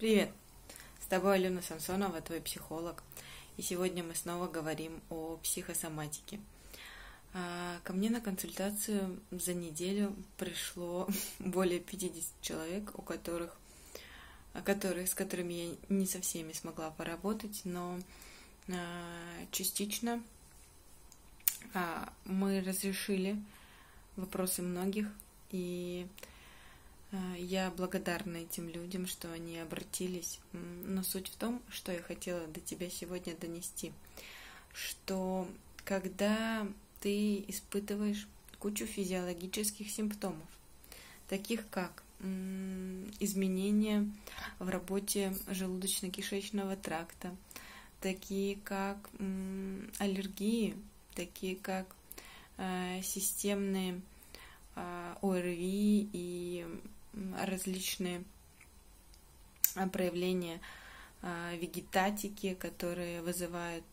Привет! С тобой Алена Самсонова, твой психолог. И сегодня мы снова говорим о психосоматике. Ко мне на консультацию за неделю пришло более 50 человек, с которыми я не со всеми смогла поработать, но частично мы разрешили вопросы многих, и я благодарна этим людям, что они обратились. Но суть в том, что я хотела до тебя сегодня донести, что когда ты испытываешь кучу физиологических симптомов, таких как изменения в работе желудочно-кишечного тракта, такие как аллергии, такие как системные ОРВИ и различные проявления вегетатики, которые вызывают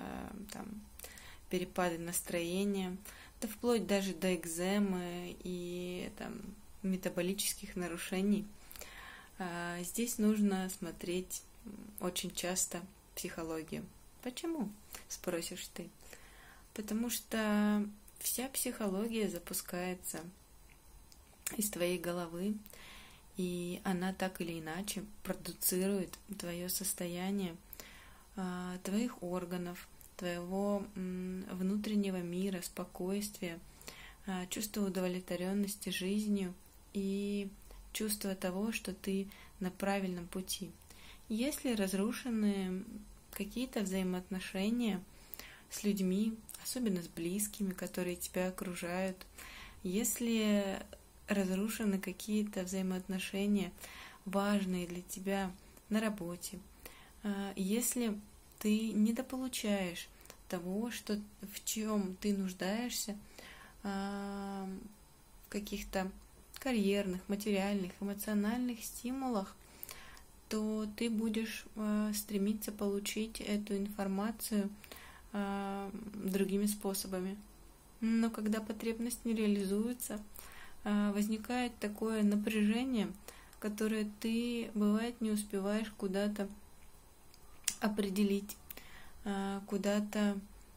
перепады настроения, да вплоть даже до экземы и метаболических нарушений. Здесь нужно смотреть очень часто психологию. Почему, спросишь ты? Потому что вся психология запускается из твоей головы, и она так или иначе продуцирует твое состояние, твоих органов, твоего внутреннего мира, спокойствия, чувство удовлетворенности жизнью и чувство того, что ты на правильном пути. Если разрушены какие-то взаимоотношения с людьми, особенно с близкими, которые тебя окружают, если разрушены какие-то взаимоотношения, важные для тебя на работе, если ты недополучаешь того, в чем ты нуждаешься, в каких-то карьерных, материальных, эмоциональных стимулах, то ты будешь стремиться получить эту информацию другими способами. Но когда потребность не реализуется, возникает такое напряжение, которое ты, бывает, не успеваешь куда-то определить, куда-то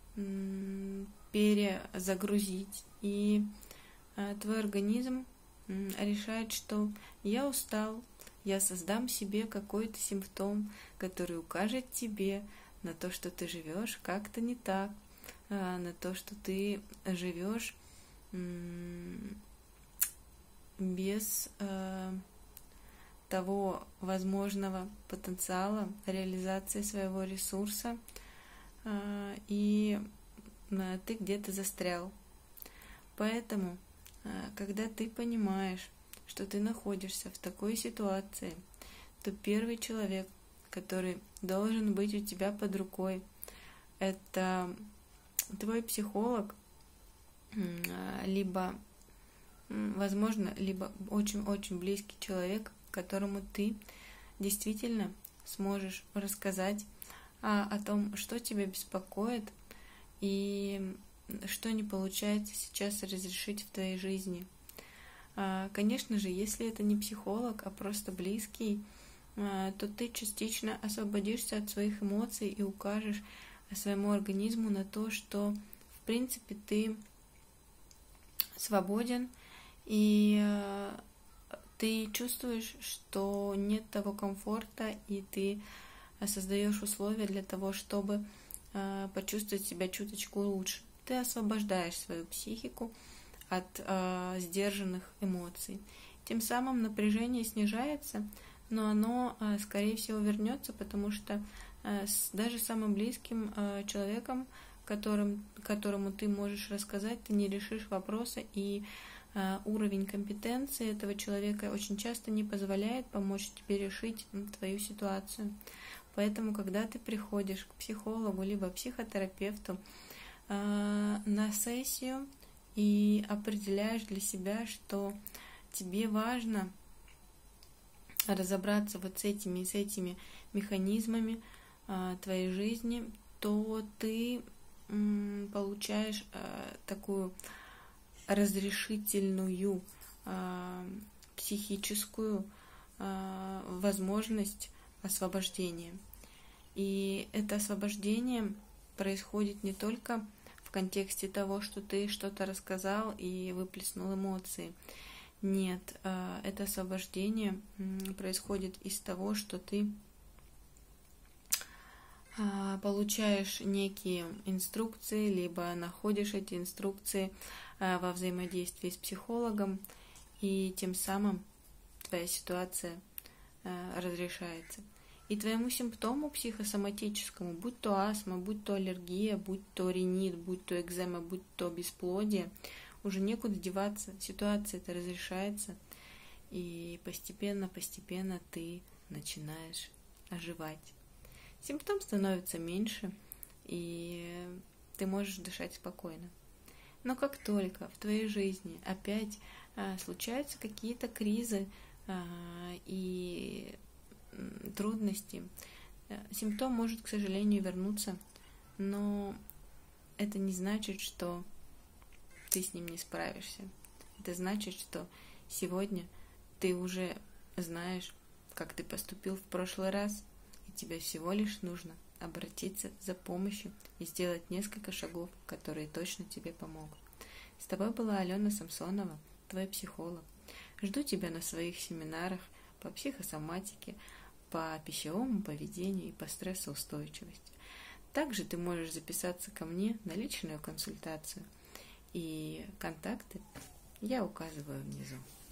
перезагрузить. И твой организм решает, что я устал, я создам себе какой-то симптом, который укажет тебе на то, что ты живешь как-то не так, на то, что ты живешь без того возможного потенциала реализации своего ресурса, и ты где-то застрял. Поэтому, когда ты понимаешь, что ты находишься в такой ситуации, то первый человек, который должен быть у тебя под рукой, это твой психолог, либо очень-очень близкий человек, которому ты действительно сможешь рассказать о том, что тебя беспокоит и что не получается сейчас разрешить в твоей жизни. Конечно же, если это не психолог, а просто близкий, то ты частично освободишься от своих эмоций и укажешь своему организму на то, что, в принципе, ты свободен, и ты чувствуешь, что нет того комфорта, и ты создаешь условия для того, чтобы почувствовать себя чуточку лучше. Ты освобождаешь свою психику от сдержанных эмоций. Тем самым напряжение снижается, но оно, скорее всего, вернется, потому что даже самым близким человеком, которому ты можешь рассказать, ты не решишь вопроса, и уровень компетенции этого человека очень часто не позволяет помочь тебе решить твою ситуацию. Поэтому, когда ты приходишь к психологу либо психотерапевту на сессию и определяешь для себя, что тебе важно разобраться вот с этими механизмами твоей жизни, то ты получаешь такую разрешительную психическую возможность освобождение. И это освобождение происходит не только в контексте того, что ты что-то рассказал и выплеснул эмоции. Нет, это освобождение происходит из того, что ты получаешь некие инструкции, либо находишь эти инструкции во взаимодействии с психологом, и тем самым твоя ситуация разрешается. И твоему симптому психосоматическому, будь то астма, будь то аллергия, будь то ринит, будь то экзема, будь то бесплодие, уже некуда деваться, ситуация это разрешается, и постепенно ты начинаешь оживать. Симптом становится меньше, и ты можешь дышать спокойно. Но как только в твоей жизни опять случаются какие-то кризы и трудности, симптом может, к сожалению, вернуться, но это не значит, что ты с ним не справишься. Это значит, что сегодня ты уже знаешь, как ты поступил в прошлый раз, и тебе всего лишь нужно обратиться за помощью и сделать несколько шагов, которые точно тебе помогут. С тобой была Алена Самсонова, твой психолог. Жду тебя на своих семинарах по психосоматике, по пищевому поведению и по стрессоустойчивости. Также ты можешь записаться ко мне на личную консультацию, и контакты я указываю внизу.